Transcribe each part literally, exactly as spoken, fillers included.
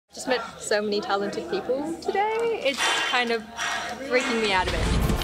Just met so many talented people today. It's kind of freaking me out a bit.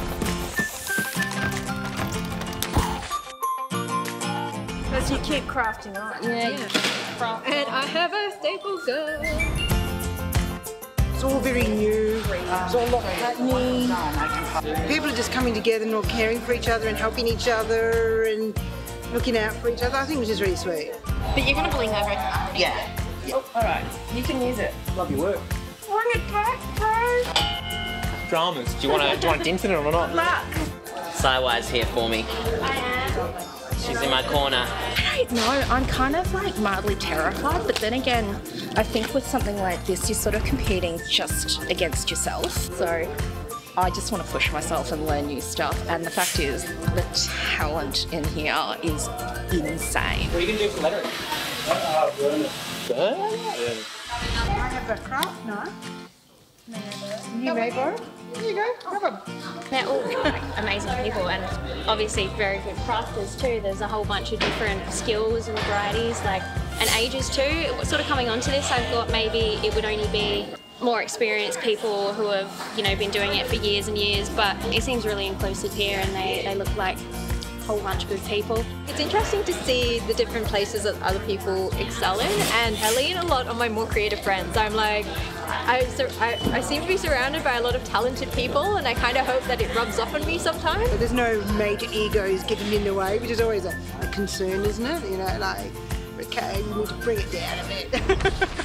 Because you keep crafting on. Yeah, yeah. Craft. And I have a staple gun. It's all very new. It's all a lot happening. People are just coming together and all caring for each other and helping each other and looking out for each other. I think which is really sweet. But you're going to bling over it. Yeah. Oh, all right. You can use it. Love your work. Bring it back, bro. Dramas. Do you want to do you want to dint in it or not? Luck. Sideways here for me. I am. She's in my corner. I don't know, I'm kind of like mildly terrified, but then again, I think with something like this, you're sort of competing just against yourself. So I just want to push myself and learn new stuff. And the fact is, the talent in here is insane. What are you going to do for lettering? Uh, burn it. Burn? Yeah. I have a craft knife. You may borrow. There you go. Have them. They're all amazing people and obviously very good crafters too. There's a whole bunch of different skills and varieties, like and ages too. Sort of coming onto this, I thought maybe it would only be more experienced people who have, you know, been doing it for years and years, but it seems really inclusive here and they, they look like a whole bunch of good people. It's interesting to see the different places that other people excel in, and I lean a lot on my more creative friends. I'm like, I, I, I seem to be surrounded by a lot of talented people and I kind of hope that it rubs off on me sometimes. There's no major egos getting in the way, which is always a, a concern, isn't it? You know, like, okay, we need to bring it down a bit.